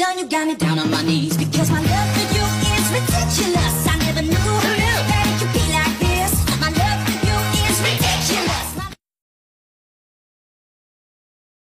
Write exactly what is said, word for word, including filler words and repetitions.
down, you got me down on my knees. Because my